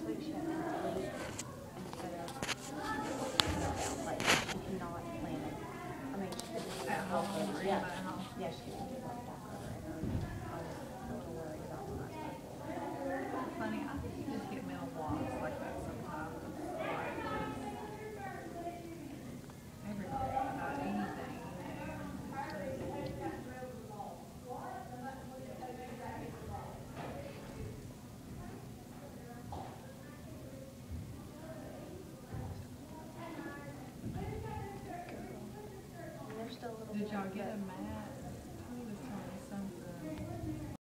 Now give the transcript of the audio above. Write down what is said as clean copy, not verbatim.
week she had to leave instead of like she cannot plan it. I mean, she couldn't do At it home local. or Yeah, even at home. yeah, she couldn't do like walk over it. I was a little worried about when I spoke to her. Honey, I think you just get mental blocks like that sometimes. Like, just everybody about anything, And they're still a little Did bit, y'all get but a mat?